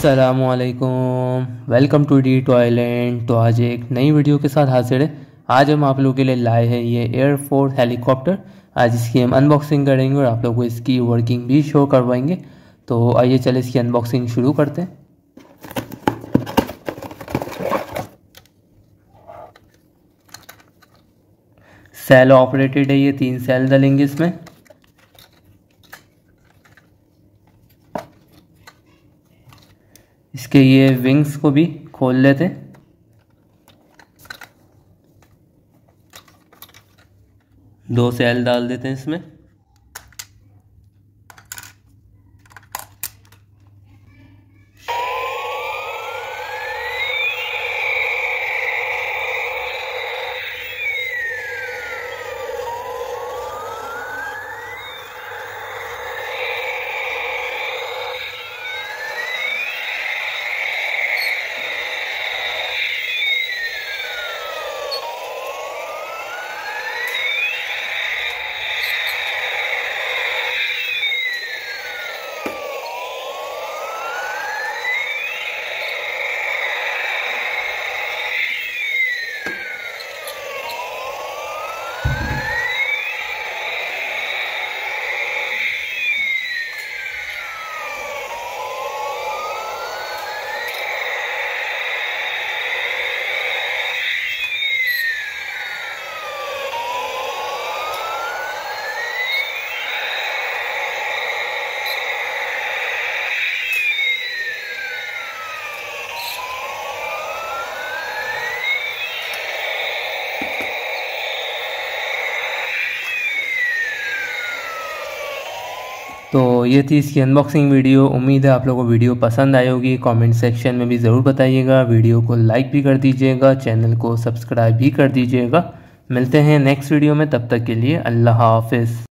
अस्सलामुअलैकुम, welcome to D Toyland. तो आज एक नई वीडियो के साथ हाजिर है। आज हम आप लोगों के लिए लाए हैं ये एयरफोर्स हेलीकॉप्टर। आज इसकी हम अनबॉक्सिंग करेंगे और आप लोगों को इसकी वर्किंग भी शो करवाएंगे। तो आइए चले इसकी अनबॉक्सिंग शुरू करते हैं। सेल ऑपरेटेड है, ये 3 सेल डलेंगे इसमें। इसके ये विंग्स को भी खोल लेते हैं। दो सेल डाल देते हैं इसमें। तो ये थी इसकी अनबॉक्सिंग वीडियो। उम्मीद है आप लोगों को वीडियो पसंद आई होगी। कमेंट सेक्शन में भी ज़रूर बताइएगा। वीडियो को लाइक भी कर दीजिएगा, चैनल को सब्सक्राइब भी कर दीजिएगा। मिलते हैं नेक्स्ट वीडियो में, तब तक के लिए अल्लाह हाफ़िज़।